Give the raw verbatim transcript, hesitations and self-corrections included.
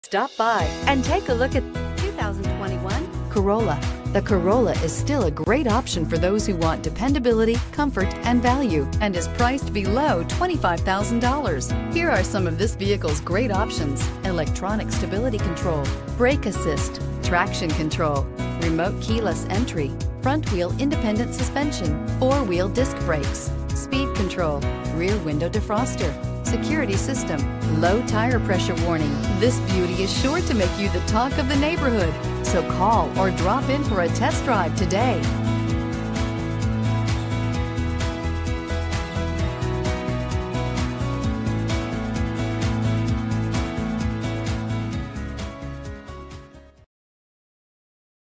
Stop by and take a look at two thousand twenty-one Corolla. The Corolla is still a great option for those who want dependability, comfort, and value, and is priced below twenty-five thousand dollars. Here are some of this vehicle's great options: electronic stability control, brake assist, traction control, remote keyless entry, front wheel independent suspension, four-wheel disc brakes, speed control, rear window defroster, security system, low tire pressure warning. This beauty is sure to make you the talk of the neighborhood. So call or drop in for a test drive today.